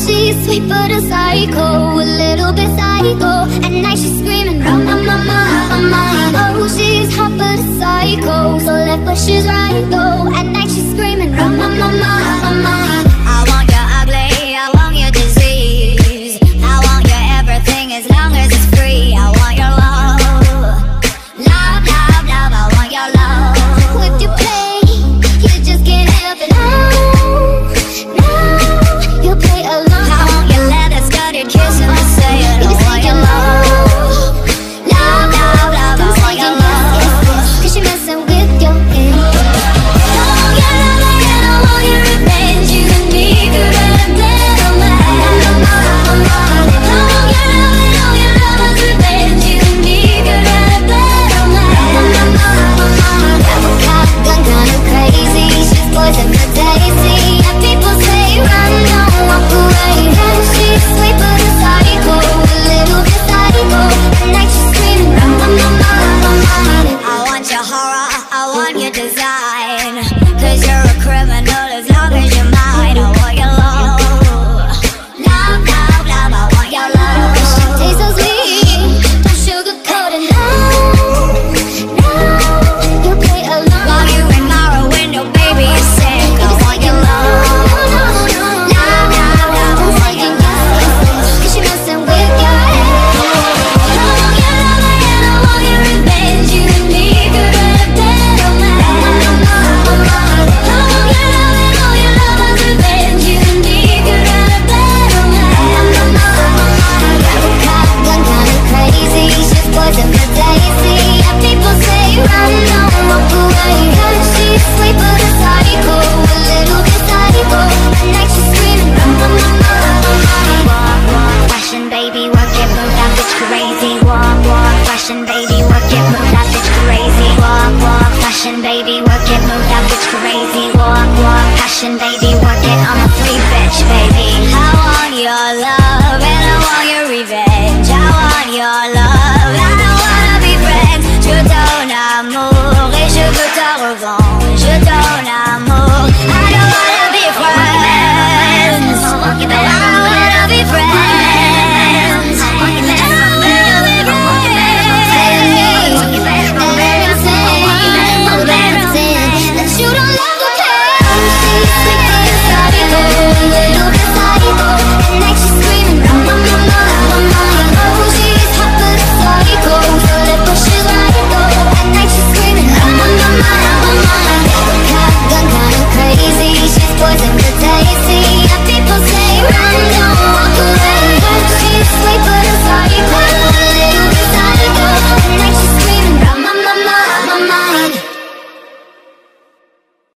she's sweet but a psycho, a little bit psycho. At night she's screaming, run, run, run, run, run. Oh, she's hot but a psycho, so left but she's right though. At night she's screaming, run, run, run, run.